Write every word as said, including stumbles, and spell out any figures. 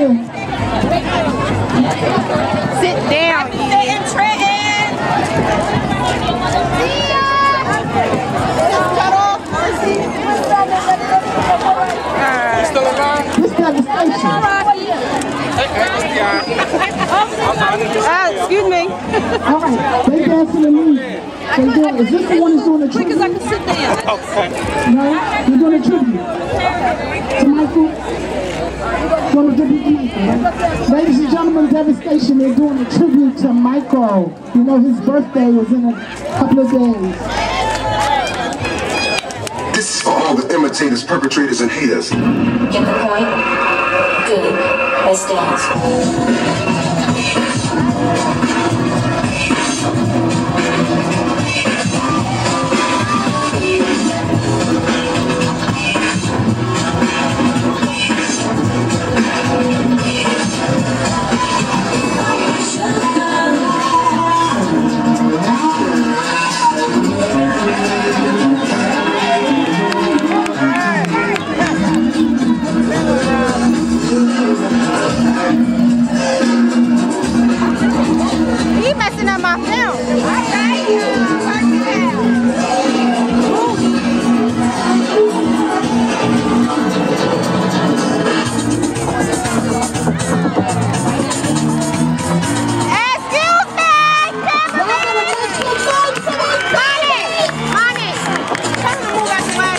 you. Sit down. Stay in Trenton. See ya. Cut off. You still alive? This Devastaion. Uh, excuse me. All right, they dancing to me. They doing, is this the one who's doing the tribute? Because I can sit down. Okay. No, you're doing a tribute to Micheal. Doing a tribute to Micheal, right? Ladies and gentlemen, Devastaion, they're doing a tribute to Micheal. You know, his birthday was in a couple of days. This is for all the imitators, perpetrators, and haters. Get the point? Good. Let's dance. He messing up my film. Excuse me, Mommy, Mommy, tell him to move out the way.